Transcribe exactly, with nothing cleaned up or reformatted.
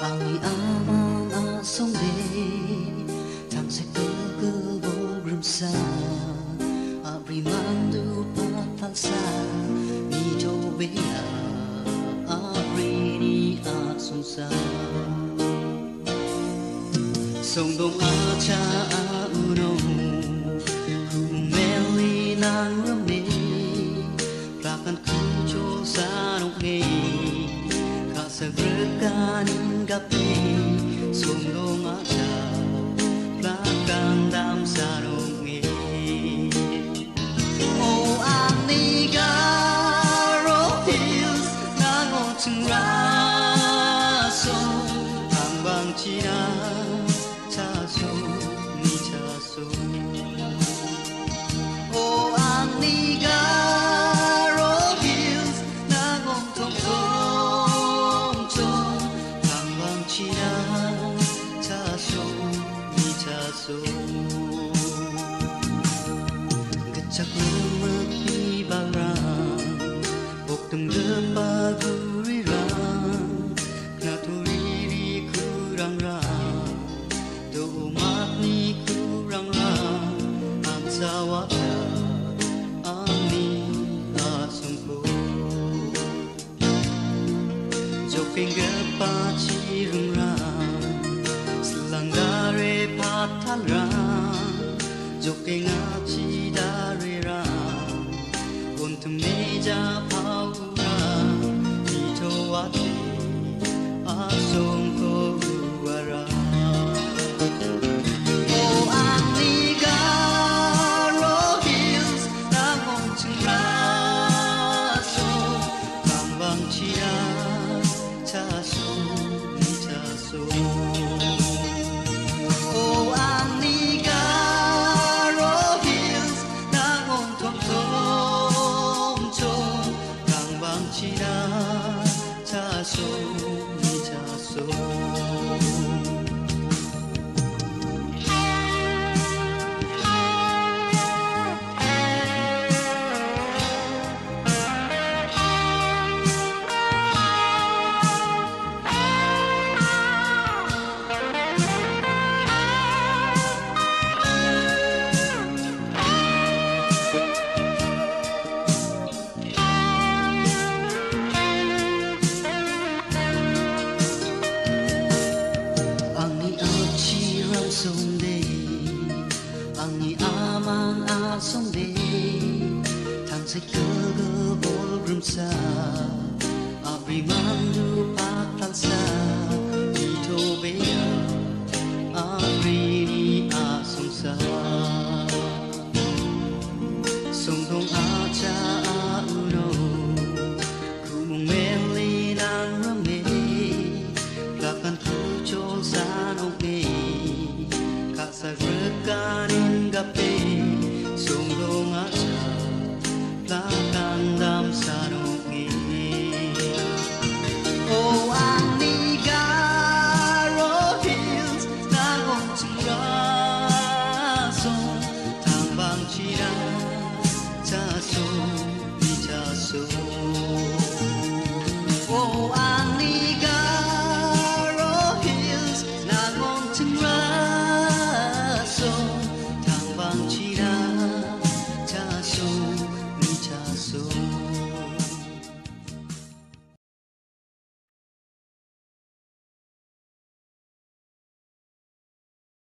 Angin aman asong de Tangsek bergebogrum sa Abri mandu patalsa Mito bea Abri ni asong sa Song dong acha uno Kumeli nang rame Plakan kujo sa nukne Kasagrekan gape Song dong acha Plakan dam sa nukne Oh aniga Hills Nang oteng raso Ambang Cina Chaso, ni chaso. Oh, Anigaro Hills, nagong tong tong tong, Tangbang China, chaso, ni chaso. Gacak lemak di barang, boktem depa gurirang, Naturiri kurang-rang. Umat ni kurang-rang Ang sawata Ani asungko Joking gepa cirung-rang Selang dare patal-rang Joking aci dare-rang Untuk meja pau-rang Ito ati asungko uarang Oh Anigaro Hills Nagong raso Tangbang China Chaso ni chaso Oh Anigaro Hills Nagong tong tong tong Tangbang China Chaso ni chaso Sonde, angin aman asonde, tangsek kegebol sa, abri mandu patalsa, ito bea, abri ni asongsa, songdong acha uno, kumung meli nang rame, lakan kucol sanokne. Kasagrekan gape Songdong acha Plakan dam sanongi Oh Anigaro Hills Nagong raso Tangbang China Chaso ni chaso Oh